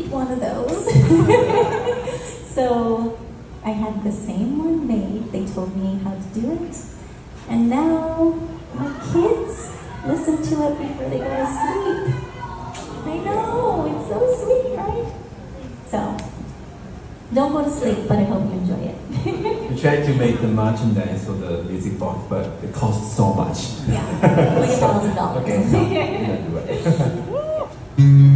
need one of those. So I had the same one made. They told me how to do it. And now my kids listen to it before they go to sleep. I know, it's so sweet, right? So, don't go to sleep, but I hope you enjoy it. We tried to make the merchandise for the music box, but it costs so much. Yeah, $20,000. Okay, no, we don't do it.